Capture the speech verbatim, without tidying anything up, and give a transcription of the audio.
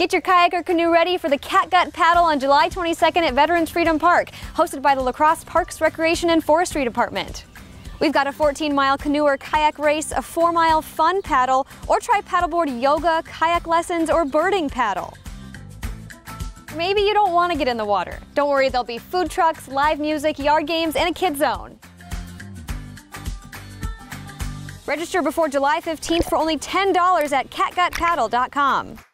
Get your kayak or canoe ready for the Catgut paddle on July twenty-second at Veterans Freedom Park, hosted by the La Crosse Parks Recreation and Forestry Department. We've got a fourteen mile canoe or kayak race, a four mile fun paddle, or try paddleboard yoga, kayak lessons, or birding paddle. Maybe you don't want to get in the water. Don't worry, there'll be food trucks, live music, yard games, and a KidZone. Register before July fifteenth for only ten dollars at catgut paddle dot com.